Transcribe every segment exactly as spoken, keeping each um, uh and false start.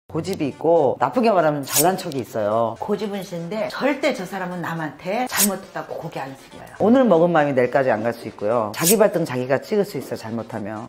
고집이 있고 나쁘게 말하면 잘난 척이 있어요. 고집은 있는데 절대 저 사람은 남한테 잘못했다고 고개 안 숙여요. 오늘 먹은 마음이 내일까지 안 갈 수 있고요. 자기 발등 자기가 찍을 수 있어요, 잘못하면.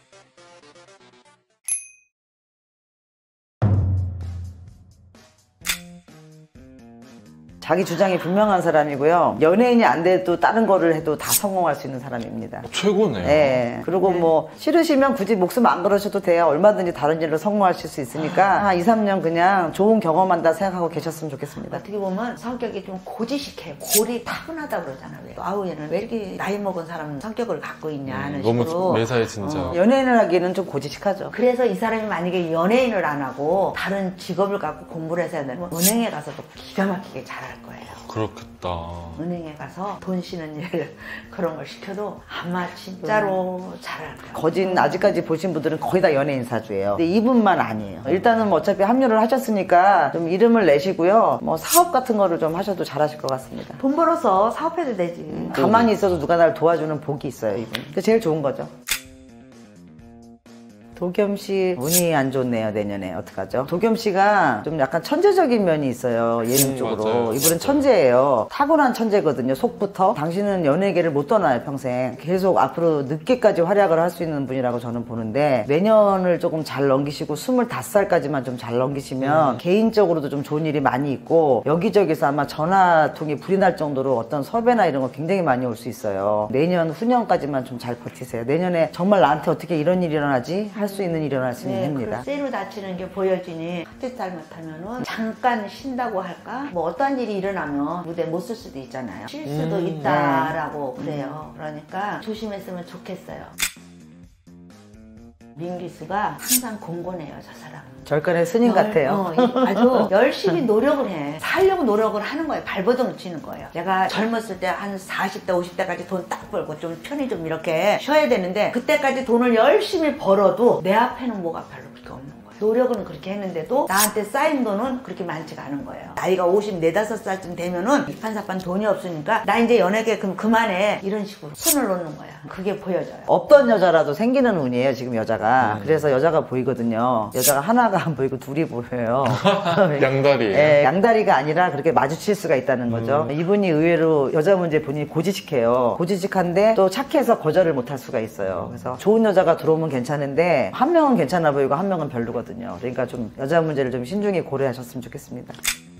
자기 주장이 분명한 사람이고요. 연예인이 안 돼도 다른 거를 해도 다 성공할 수 있는 사람입니다. 최고네요. 네. 그리고 네. 뭐 싫으시면 굳이 목숨 안 걸으셔도 돼요. 얼마든지 다른 일로 성공하실 수 있으니까 한 이, 삼 년 그냥 좋은 경험한다 생각하고 계셨으면 좋겠습니다. 어떻게 보면 성격이 좀 고지식해요. 골이 타고나다 그러잖아요. 왜? 아우 얘는 왜 이렇게 나이 먹은 사람은 성격을 갖고 있냐 하는 음, 식으로. 너무 매사에 진짜. 어. 연예인을 하기에는 좀 고지식하죠. 그래서 이 사람이 만약에 연예인을 안 하고 다른 직업을 갖고 공부를 해서 해야 되면 은행에 가서도 기가 막히게 잘할 거예요. 그렇겠다. 은행에 가서 돈 쉬는 일 그런 걸 시켜도 아마 진짜로 잘할 거예요. 거진 아직까지 보신 분들은 거의 다 연예인 사주예요. 근데 이분만 아니에요. 일단은 뭐 어차피 합류를 하셨으니까 좀 이름을 내시고요. 뭐 사업 같은 거를 좀 하셔도 잘하실 것 같습니다. 돈 벌어서 사업해도 되지. 가만히 있어도 누가 나를 도와주는 복이 있어요, 이분. 그게 제일 좋은 거죠. 도겸 씨 운이 안 좋네요, 내년에. 어떡하죠? 도겸 씨가 좀 약간 천재적인 면이 있어요, 예능 음, 쪽으로. 맞아요. 이분은 맞아요. 천재예요. 타고난 천재거든요, 속부터. 당신은 연예계를 못 떠나요, 평생. 계속 앞으로 늦게까지 활약을 할 수 있는 분이라고 저는 보는데, 내년을 조금 잘 넘기시고 스물다섯 살까지만 좀 잘 넘기시면 음. 개인적으로도 좀 좋은 일이 많이 있고, 여기저기서 아마 전화통이 불이 날 정도로 어떤 섭외나 이런 거 굉장히 많이 올 수 있어요. 내년 후년까지만 좀 잘 버티세요. 내년에 정말 나한테 어떻게 이런 일이 일어나지? 할 수 있는 일이 일어날 수 있는 네, 해입니다. 그 쇠로 다치는 게 보여지니 헛짓 잘못하면은 잠깐 쉰다고 할까? 뭐 어떠한 일이 일어나면 무대 못 쓸 수도 있잖아요. 쉴 수도 음, 있다라고 그래요. 그러니까 조심했으면 좋겠어요. 민기수가 항상 공고해요, 저 사람은. 절간의 스님 열- 같아요. 어, 아주 열심히 노력을 해. 살려고 노력을 하는 거예요. 발버둥 치는 거예요. 내가 젊었을 때 한 사십 대, 오십 대까지 돈 딱 벌고 좀 편히 좀 이렇게 쉬어야 되는데 그때까지 돈을 열심히 벌어도 내 앞에는 뭐가 별로 그렇게 없는 거예요. 노력은 그렇게 했는데도 나한테 쌓인 돈은 그렇게 많지가 않은 거예요. 나이가 오십, 네다섯 살쯤 되면은 이판사판 돈이 없으니까 나 이제 연예계 그럼 그만해. 이런 식으로 손을 놓는 거야. 그게 보여져요. 없던 여자라도 생기는 운이에요, 지금 여자가. 음. 그래서 여자가 보이거든요. 여자가 하나가 안 보이고 둘이 보여요. 양다리예요. 예, 양다리가 아니라 그렇게 마주칠 수가 있다는 거죠. 음. 이분이 의외로 여자 문제 본인이 고지식해요. 고지식한데 또 착해서 거절을 못할 수가 있어요. 그래서 좋은 여자가 들어오면 괜찮은데 한 명은 괜찮아 보이고 한 명은 별로거든요. 그러니까 좀 여자 문제를 좀 신중히 고려하셨으면 좋겠습니다.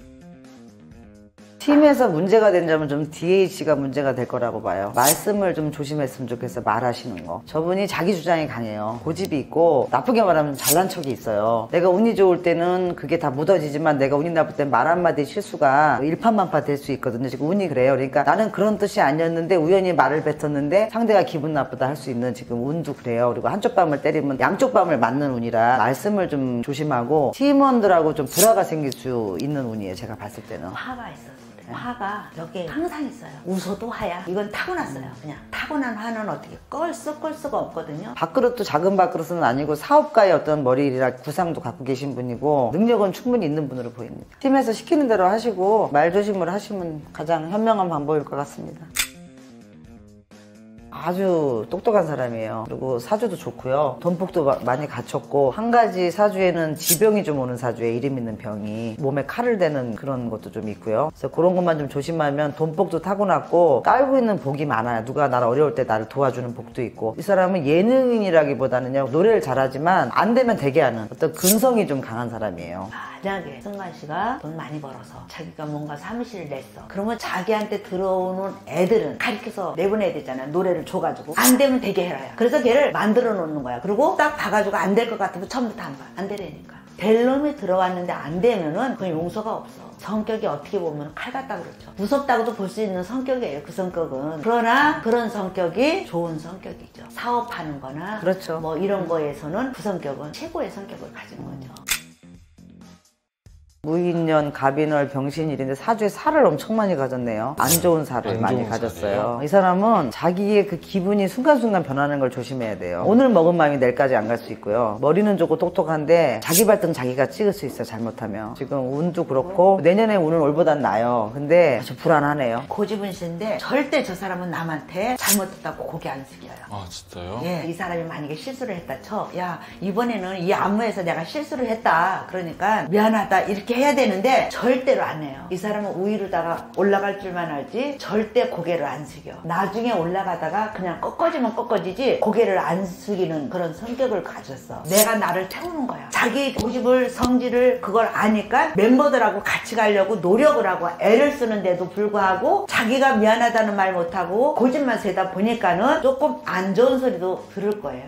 팀에서 문제가 된 점은 좀 디에이치가 문제가 될 거라고 봐요. 말씀을 좀 조심했으면 좋겠어요. 말하시는 거. 저분이 자기 주장이 강해요. 고집이 있고 나쁘게 말하면 잘난 척이 있어요. 내가 운이 좋을 때는 그게 다 묻어지지만 내가 운이 나쁠 땐 말 한마디 실수가 일파만파 될 수 있거든요. 지금 운이 그래요. 그러니까 나는 그런 뜻이 아니었는데 우연히 말을 뱉었는데 상대가 기분 나쁘다 할 수 있는 지금 운도 그래요. 그리고 한쪽 뺨을 때리면 양쪽 뺨을 맞는 운이라 말씀을 좀 조심하고 팀원들하고 좀 불화가 생길 수 있는 운이에요. 제가 봤을 때는. 화가 있었어요. 화가 여기에 항상 있어요. 웃어도 화야. 이건 타고났어요. 그냥 타고난 화는 어떻게 끌 수, 끌 수가 없거든요. 밥그릇도 작은 밥그릇은 아니고 사업가의 어떤 머리라 구상도 갖고 계신 분이고 능력은 충분히 있는 분으로 보입니다. 팀에서 시키는 대로 하시고 말조심을 하시면 가장 현명한 방법일 것 같습니다. 아주 똑똑한 사람이에요. 그리고 사주도 좋고요. 돈복도 마- 많이 갖췄고 한 가지 사주에는 지병이 좀 오는 사주에 이름 있는 병이 몸에 칼을 대는 그런 것도 좀 있고요. 그래서 그런 것만 좀 조심하면 돈복도 타고났고 깔고 있는 복이 많아요. 누가 나를 어려울 때 나를 도와주는 복도 있고 이 사람은 예능인이라기보다는요 노래를 잘하지만 안 되면 되게 하는 어떤 근성이 좀 강한 사람이에요. 만약에 승관 씨가 돈 많이 벌어서 자기가 뭔가 사무실을 냈어. 그러면 자기한테 들어오는 애들은 가르쳐서 내보내야 되잖아요. 노래를 줘가지고 안 되면 되게 해라요. 그래서 걔를 만들어 놓는 거야. 그리고 딱 봐가지고 안 될 것 같으면 처음부터 안 봐. 안 되라니까. 될 놈이 들어왔는데 안 되면은 그건 용서가 없어. 성격이 어떻게 보면 칼 같다 그렇죠. 무섭다고도 볼 수 있는 성격이에요. 그 성격은. 그러나 그런 성격이 좋은 성격이죠. 사업하는 거나 그렇죠. 뭐 이런 거에서는 그 성격은 최고의 성격을 가진 거죠. 무인년, 갑인월, 병신일인데 사주에 살을 엄청 많이 가졌네요. 안 좋은 살을 안 많이 좋은 가졌어요. 살이에요? 이 사람은 자기의 그 기분이 순간순간 변하는 걸 조심해야 돼요. 오늘 먹은 마음이 내일까지 안 갈 수 있고요. 머리는 좋고 똑똑한데 자기 발등 자기가 찍을 수 있어요. 잘못하면. 지금 운도 그렇고 내년에 운은 올보단 나요. 근데 아주 불안하네요. 고집은 씨인데 절대 저 사람은 남한테 잘못했다고 고개 안 숙여요. 아 진짜요? 예, 이 사람이 만약에 실수를 했다 쳐. 야, 이번에는 이 안무에서 내가 실수를 했다. 그러니까 미안하다. 이렇게 해야 되는데 절대로 안 해요. 이 사람은 위로다가 올라갈 줄만 알지 절대 고개를 안 숙여. 나중에 올라가다가 그냥 꺾어지면 꺾어지지 고개를 안 숙이는 그런 성격을 가졌어. 내가 나를 태우는 거야. 자기 고집을 성질을 그걸 아니까 멤버들하고 같이 가려고 노력을 하고 애를 쓰는데도 불구하고 자기가 미안하다는 말 못하고 고집만 세다 보니까는 조금 안 좋은 소리도 들을 거예요.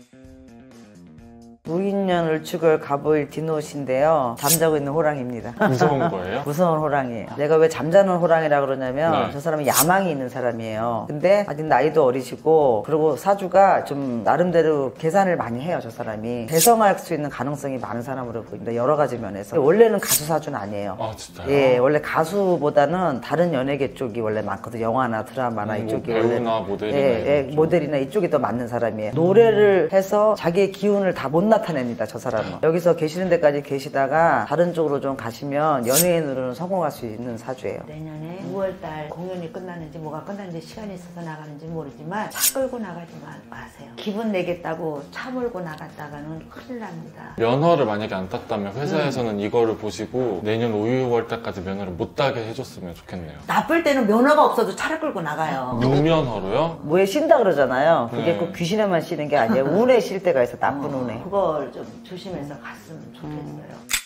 무인년, 을축을, 갑오일, 디노신데요. 잠자고 있는 호랑이입니다. 무서운 거예요? 무서운 호랑이에요. 내가 왜 잠자는 호랑이라 그러냐면 네. 저 사람은 야망이 있는 사람이에요. 근데 아직 나이도 어리시고 그리고 사주가 좀 나름대로 계산을 많이 해요. 저 사람이. 대성할 수 있는 가능성이 많은 사람으로 보입니다. 여러 가지 면에서. 원래는 가수 사주는 아니에요. 아 진짜요? 예, 원래 가수보다는 다른 연예계 쪽이 원래 많거든요. 영화나 드라마나 음, 이쪽이 뭐 원래 배우나 모델이나 예, 예, 이런 쪽. 모델이나 이쪽이 더 맞는 사람이에요. 노래를 해서 자기의 기운을 다 못 나타냅니다. 저 사람은. 여기서 계시는 데까지 계시다가 다른 쪽으로 좀 가시면 연예인으로는 성공할 수 있는 사주예요. 내년에 유월달 공연이 끝나는지 뭐가 끝나는지 시간이 있어서 나가는지 모르지만 차 끌고 나가지만 마세요. 기분 내겠다고 차 몰고 나갔다가는 큰일 납니다. 면허를 만약에 안 땄다면 회사에서는 이거를 보시고 내년 오, 유월 달까지 면허를 못 따게 해줬으면 좋겠네요. 나쁠 때는 면허가 없어도 차를 끌고 나가요. 무면허로요? 뭐에 쉰다 그러잖아요. 그게 네. 꼭 귀신에만 쉬는 게 아니에요. 운에 쉴 때가 있어. 나쁜 운에. 그걸 좀 조심해서 갔으면 좋겠어요.